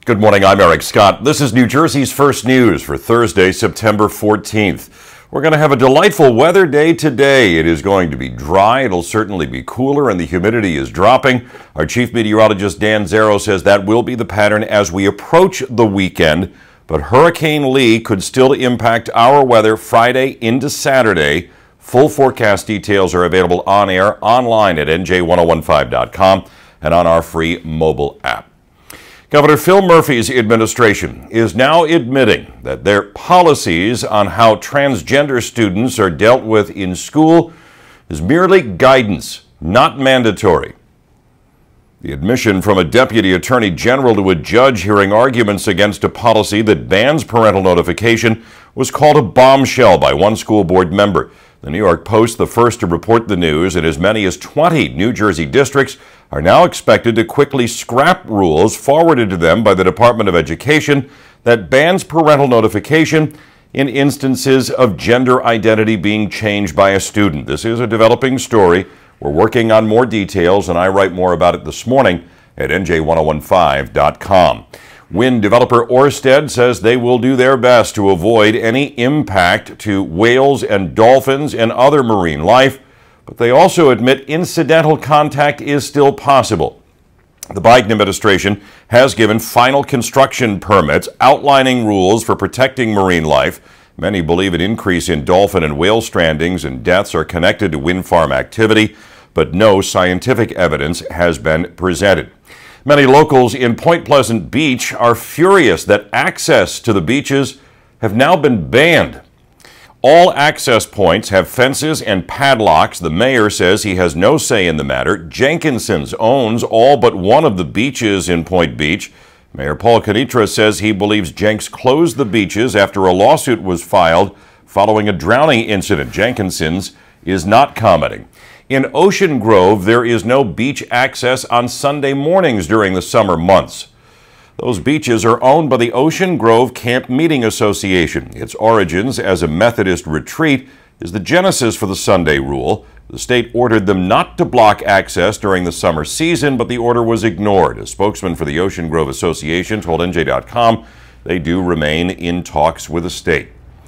Good morning, I'm Eric Scott. This is New Jersey's First News for Thursday, September 14th. We're going to have a delightful weather day today. It is going to be dry, it'll certainly be cooler, and the humidity is dropping. Our chief meteorologist Dan Zero says that will be the pattern as we approach the weekend. But Hurricane Lee could still impact our weather Friday into Saturday. Full forecast details are available on air, online at nj1015.com, and on our free mobile app. Governor Phil Murphy's administration is now admitting that their policies on how transgender students are dealt with in school is merely guidance, not mandatory. The admission from a deputy attorney general to a judge hearing arguments against a policy that bans parental notification was called a bombshell by one school board member. The New York Post, the first to report the news, and as many as 20 New Jersey districts are now expected to quickly scrap rules forwarded to them by the Department of Education that bans parental notification in instances of gender identity being changed by a student. This is a developing story. We're working on more details, and I write more about it this morning at nj1015.com. Wind developer Ørsted says they will do their best to avoid any impact to whales and dolphins and other marine life, but they also admit incidental contact is still possible. The Biden administration has given final construction permits outlining rules for protecting marine life. Many believe an increase in dolphin and whale strandings and deaths are connected to wind farm activity, but no scientific evidence has been presented. Many locals in Point Pleasant Beach are furious that access to the beaches have now been banned. All access points have fences and padlocks. The mayor says he has no say in the matter. Jenkinson's owns all but one of the beaches in Point Beach. Mayor Paul Canitra says he believes Jenks closed the beaches after a lawsuit was filed following a drowning incident. Jenkinson's is not commenting. In Ocean Grove, there is no beach access on Sunday mornings during the summer months. Those beaches are owned by the Ocean Grove Camp Meeting Association. Its origins as a Methodist retreat is the genesis for the Sunday rule. The state ordered them not to block access during the summer season, but the order was ignored. A spokesman for the Ocean Grove Association told NJ.com they do remain in talks with the state.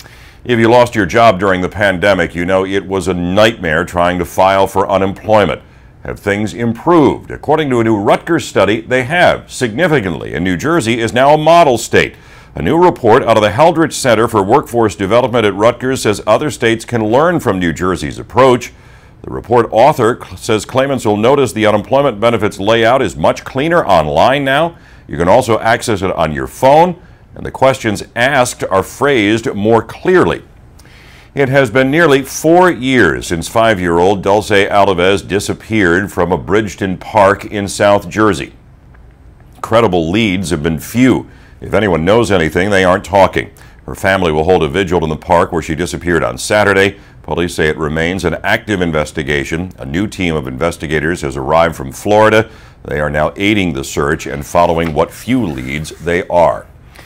If you lost your job during the pandemic, you know it was a nightmare trying to file for unemployment. Have things improved? According to a new Rutgers study, they have significantly, and New Jersey is now a model state. A new report out of the Heldrich Center for Workforce Development at Rutgers says other states can learn from New Jersey's approach. The report author says claimants will notice the unemployment benefits layout is much cleaner online now. You can also access it on your phone, and the questions asked are phrased more clearly. It has been nearly 4 years since 5-year-old Dulce Alves disappeared from a Bridgeton Park in South Jersey. Credible leads have been few. If anyone knows anything, they aren't talking. Her family will hold a vigil in the park where she disappeared on Saturday. Police say it remains an active investigation. A new team of investigators has arrived from Florida. They are now aiding the search and following what few leads they are.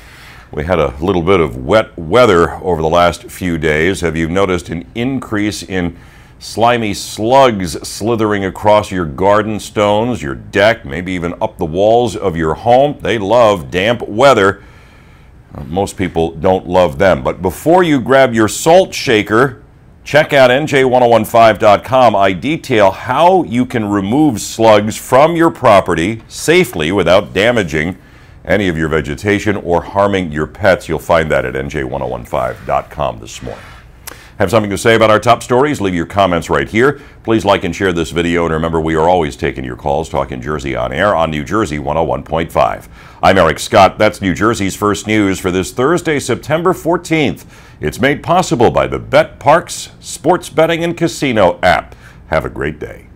We had a little bit of wet weather over the last few days. Have you noticed an increase in slimy slugs slithering across your garden stones, your deck, maybe even up the walls of your home? They love damp weather. Most people don't love them. But before you grab your salt shaker, check out nj1015.com. I detail how you can remove slugs from your property safely without damaging any of your vegetation or harming your pets. You'll find that at nj1015.com this morning. Have something to say about our top stories? Leave your comments right here. Please like and share this video, and remember, we are always taking your calls. Talking Jersey on air on New Jersey 101.5. I'm Eric Scott. That's New Jersey's First News for this Thursday, September 14th. It's made possible by the BetParx Sports Betting and Casino app. Have a great day.